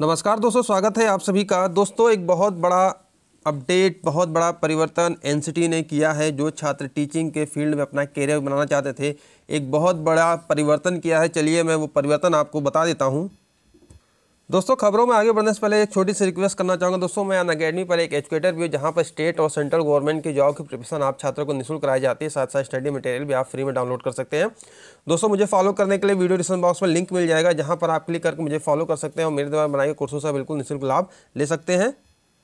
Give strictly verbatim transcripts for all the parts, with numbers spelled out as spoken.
नमस्कार दोस्तों, स्वागत है आप सभी का। दोस्तों एक बहुत बड़ा अपडेट, बहुत बड़ा परिवर्तन एनसीटी ने किया है। जो छात्र टीचिंग के फील्ड में अपना करियर बनाना चाहते थे, एक बहुत बड़ा परिवर्तन किया है। चलिए मैं वो परिवर्तन आपको बता देता हूं। दोस्तों खबरों में आगे बढ़ने से पहले एक छोटी सी रिक्वेस्ट करना चाहूँगा। दोस्तों मैं अनअकैडमी पर एक एजुकेटर भी हूँ, जहाँ पर स्टेट और सेंट्रल गवर्नमेंट की जॉब की प्रिपरेशन आप छात्रों को निःशुल्क कराई जाती है। साथ साथ स्टडी मटेरियल भी आप फ्री में डाउनलोड कर सकते हैं। दोस्तों मुझे फॉलो करने के लिए वीडियो डिस्क्रिप्शन बॉक्स में लिंक मिल जाएगा, जहाँ पर आप क्लिक करके मुझे फॉलो कर सकते हैं और मेरे द्वारा बनाए गए कोर्सों से बिल्कुल निःशुल्क लाभ ले सकते हैं।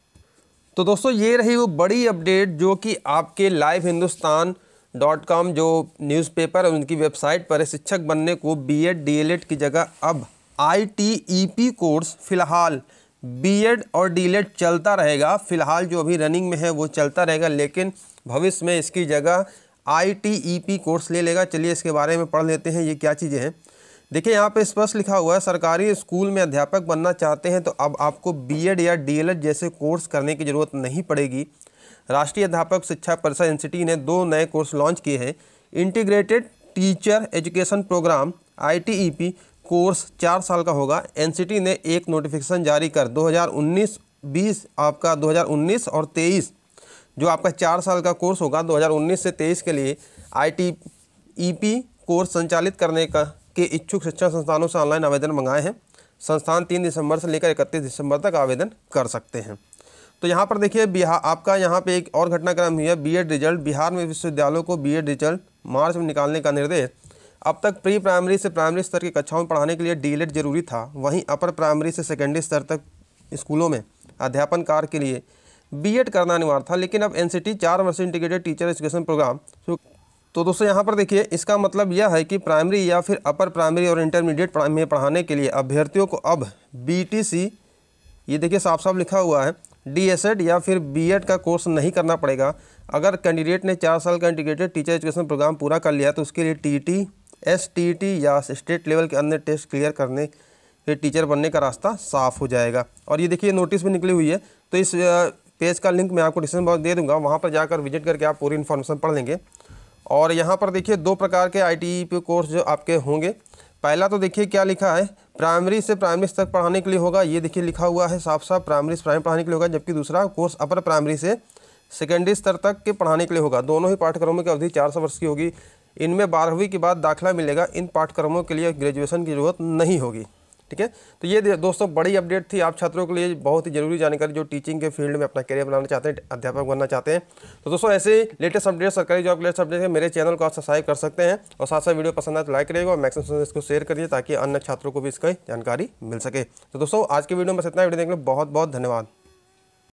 तो दोस्तों ये रही वो बड़ी अपडेट जो कि आपके लाइव हिंदुस्तान डॉट कॉम जो न्यूज़पेपर है उनकी वेबसाइट पर शिक्षक बनने को B Ed D El Ed की जगह अब I T E P course, फिलहाल बी एड और डी एल एड चलता रहेगा। फिलहाल जो अभी रनिंग में है वो चलता रहेगा, लेकिन भविष्य में इसकी जगह I T E P course ले लेगा। चलिए इसके बारे में पढ़ लेते हैं ये क्या चीज़ें हैं। देखिए यहाँ पे स्पष्ट लिखा हुआ है, सरकारी स्कूल में अध्यापक बनना चाहते हैं तो अब आपको बी एड या डी एल एड जैसे कोर्स करने की ज़रूरत नहीं पड़ेगी। राष्ट्रीय अध्यापक शिक्षा परिषद एनसीटी ने दो नए कोर्स लॉन्च किए हैं। Integrated teacher education programme I T E P course चार साल का होगा। एनसीटी ने एक नोटिफिकेशन जारी कर दो हज़ार उन्नीस बीस आपका दो हज़ार उन्नीस और तेईस जो आपका चार साल का कोर्स होगा दो हज़ार उन्नीस से तेईस के लिए I T E P course संचालित करने का के इच्छुक शिक्षण संस्थानों से ऑनलाइन आवेदन मंगाए हैं। संस्थान तीन दिसंबर से लेकर इकतीस दिसंबर तक आवेदन कर सकते हैं। तो यहाँ पर देखिए बिहार आपका यहाँ पे एक और घटनाक्रम हुई है। बी एड रिजल्ट, बिहार में विश्वविद्यालयों को बी एड रिजल्ट मार्च में निकालने का निर्देश। अब तक प्री प्राइमरी से प्राइमरी स्तर की कक्षाओं में पढ़ाने के लिए डी एल एड जरूरी था। वहीं अपर प्राइमरी से सेकेंडरी स्तर तक स्कूलों में अध्यापन कार्य के लिए बी एड करना अनिवार्य था, लेकिन अब एनसीटी चार वर्षीय इंटीग्रेटेड टीचर एजुकेशन प्रोग्राम। तो दोस्तों यहाँ पर देखिए इसका मतलब यह है कि प्राइमरी या फिर अपर प्राइमरी और इंटरमीडिएट में पढ़ाने के लिए अभ्यर्थियों को अब बी टी सी, ये देखिए साफ साफ लिखा हुआ है, डी एस एड या फिर बी एड का कोर्स नहीं करना पड़ेगा। अगर कैंडिडेट ने चार साल का इंटीग्रेटेड टीचर एजुकेशन प्रोग्राम पूरा कर लिया तो उसके लिए T T S T T या स्टेट लेवल के अन्य टेस्ट क्लियर करने के टीचर बनने का रास्ता साफ हो जाएगा। और ये देखिए नोटिस भी निकली हुई है, तो इस पेज का लिंक मैं आपको डिस्क्रिप्शन बॉक्स दे दूंगा, वहाँ पर जाकर विजिट करके आप पूरी इन्फॉर्मेशन पढ़ लेंगे। और यहाँ पर देखिए दो प्रकार के I T E P course जो आपके होंगे। पहला तो देखिए क्या लिखा है, प्राइमरी से प्राइमरी स्तर पढ़ाने के लिए होगा। ये देखिए लिखा हुआ है साफ साफ, प्राइमरी से प्राइमरी पढ़ाने के लिए होगा। जबकि दूसरा कोर्स अपर प्राइमरी से सेकेंडरी स्तर तक के पढ़ाने के लिए होगा। दोनों ही पाठ्यक्रमों की अवधि चार सौ वर्ष की होगी। इनमें बारहवीं के बाद दाखिला मिलेगा। इन पाठ्यक्रमों के लिए ग्रेजुएशन की जरूरत नहीं होगी। ठीक है, तो ये दोस्तों बड़ी अपडेट थी आप छात्रों के लिए, बहुत ही जरूरी जानकारी जो टीचिंग के फील्ड में अपना करियर बनाना चाहते हैं, अध्यापक बनना चाहते हैं। तो दोस्तों ऐसे लेटेस्ट अपडेट, सरकारी जॉब लेटेस्ट अपडेट है, मेरे चैनल को आप सब्सक्राइब कर सकते हैं। और साथ साथ वीडियो पसंद आए तो लाइक करिएगा और मैक्सिमम इसको शेयर करिए ताकि अन्य छात्रों को भी इसकी जानकारी मिल सके। तो दोस्तों आज की वीडियो में बस इतना। वीडियो देखने के लिए बहुत बहुत धन्यवाद।